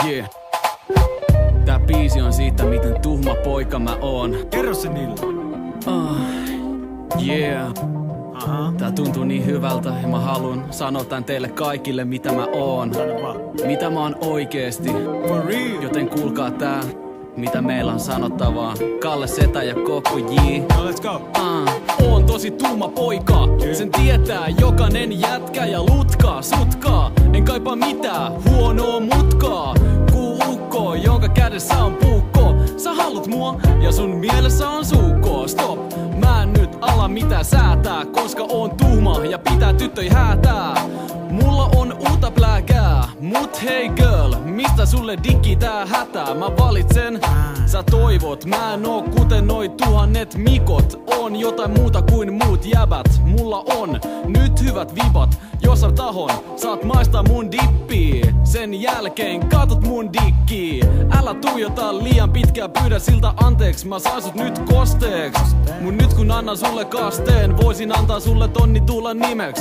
Yeah. Tää biisi on siitä, miten tuhma poika mä oon. Kerro se niille. Yeah. Tää tuntuu niin hyvältä ja mä haluan sanoa tän teille kaikille mitä mä oon. Mitä mä oon oikeesti. For real. Joten kuulkaa tää, mitä meillä on sanottavaa. Kalle Setä ja Kokku J. No let's go. Oon tosi tuhma poika. Sen tietää jokainen jätkä ja lutkaa, sutkaa. En kaipaa mitään huonoa mutkaa. Ukko, jonka kädessä on puukko. Sä haluat mua ja sun mielessä on suukko. Stop, mä en nyt ala mitä säätää, koska oon tuhma ja pitää tyttöi häätää. Mulla on uutta pläkää, mut hei girl, mistä sulle dikki tää hätää? Mä valitsen, sä toivot, mä en oo kuten noi tuhannet mikot. On jotain muuta kuin muut jäbät, mulla on nyt hyvät vibat. Jos sä tahon, saat maistaa mun dippii. Sen jälkeen katot mun dikkii. Älä tuijota liian pitkään, pyydä siltä anteeksi. Mä saan sut nyt kosteeks. Mut nyt kun annan sulle kasteen, voisin antaa sulle tonni tulla nimeks.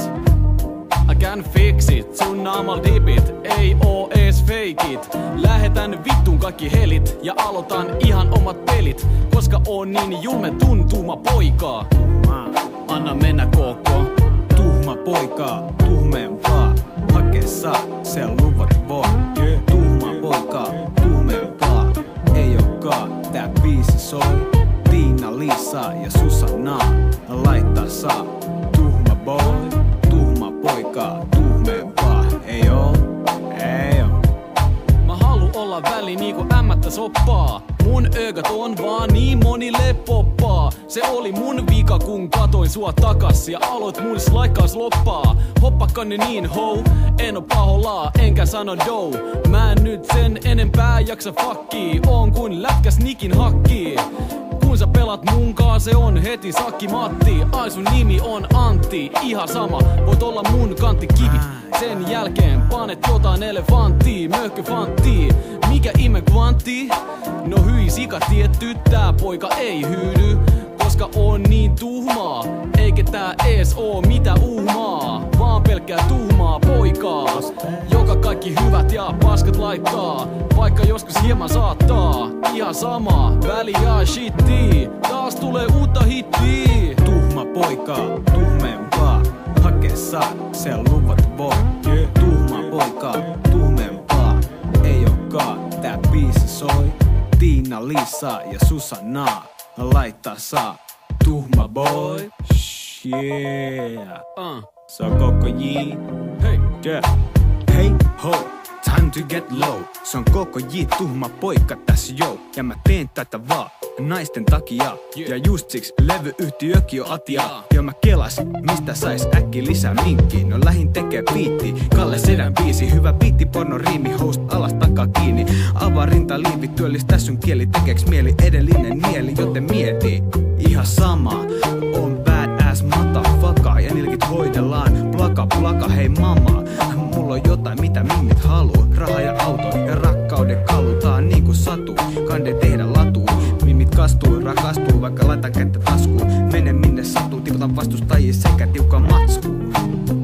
I can fix it, sun naamal dipit, ei oo ees fake it. Lähetän vittuun kaikki helit ja aloitan ihan omat pelit, koska on niin julme tuntuma poikaa. Anna mennä koko. Tuhma poika, tuhmempaa. Hake saa, se luvat voi. Tuhma poika, tuhmempaa. Ei ookaan, tää biisi soi. Tiina, Liisa ja Susanna laittaa saa. Tuhma boy, tuhma poika, tuhmempaa. Ei oo, ei oo. Mä haluun olla väli niinku ämmättä soppaa. Mun ögat on vaan niin monille poppaa. Se oli mun vika kun katoin sua takas ja aloit mun slaikkaus loppaa. Hoppakkanne niin ho, en oo paholaa enkä sano dou. Mä en nyt sen enempää jaksa fuckii. Oon kuin lätkäs nikin hakkii. Kun sä pelat munkaan, se on heti Sakki Matti. Ai sun nimi on Antti, ihan sama, voit olla mun kanttikivit. Sen jälkeen panet jotain elefanttia, möhköfanttia. Mikä ihme kvantti? No hyi sika tietty, tää poika ei hyydy. Koska on niin tuhmaa, eikä tää ees oo mitä uhmaa. Vaan pelkkää tuhmaa poikaa, joka kaikki hyvät ja paskat laittaa. Vaikka joskus hieman saattaa, ihan sama, väliä shitti. Taas tulee uutta hittiä. Tuhma poika, tuhmempaa. Hake saa, se luvat voi. Tuhma poika, tuhmempaa. Ei ookaan, tää biisi soi. Tiina, Liisa ja Susanna laittaa saa. Tuhma boy, yeah. Se on Kokku J. Hei, yeah. Hey ho, time to get low. Se on Kokku J, tuhma poika tässä jo. Ja mä teen tätä vaan naisten takia. Ja just siksi levyyhtiökin on atia. Ja mä kelasin, mistä sais äkki lisää minkkiin. No lähin tekee biitti, Kalle Sedän biisi. Hyvä biitti, porno riimi, host alas takaa kiinni. Avaa rinta liivi, työllistää sun kieli. Tekeeks mieli edellinen mieli, joten mieti. Ihan sama, on badass motherfucker. Ja nilkit hoidellaan, plaka, hei mama. Mulla on jotain, mitä mimmit haluu. Raha ja auto ja rakkauden kalutaan niinku satu. Kande tehdä latuun. Mimmit kastuu, rakastuu, vaikka laita kättä taskuun. Mene minne sattuu, tiputan vastustajia sekä tiukkaan matskuun.